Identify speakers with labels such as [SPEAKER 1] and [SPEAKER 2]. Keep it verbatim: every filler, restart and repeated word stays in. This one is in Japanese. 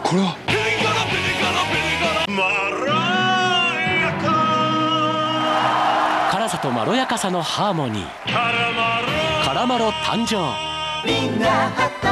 [SPEAKER 1] これは
[SPEAKER 2] 辛さとまろやかさのハーモニー。辛マロ誕生。みんな